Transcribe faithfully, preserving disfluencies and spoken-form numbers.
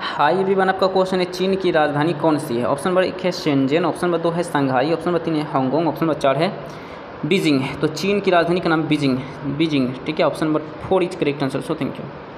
High everyone, आपका question है चीन की राजधानी कौन सी है। ऑप्शन नंबर एक है शेंजन, ऑप्शन नंबर दो है शंघाई, ऑप्शन नंबर तीन है हांगकांग, ऑप्शन नंबर चार है बीजिंग। तो चीन की राजधानी का नाम बीजिंग बीजिंग ठीक है। Option number four is correct answer. So thank you.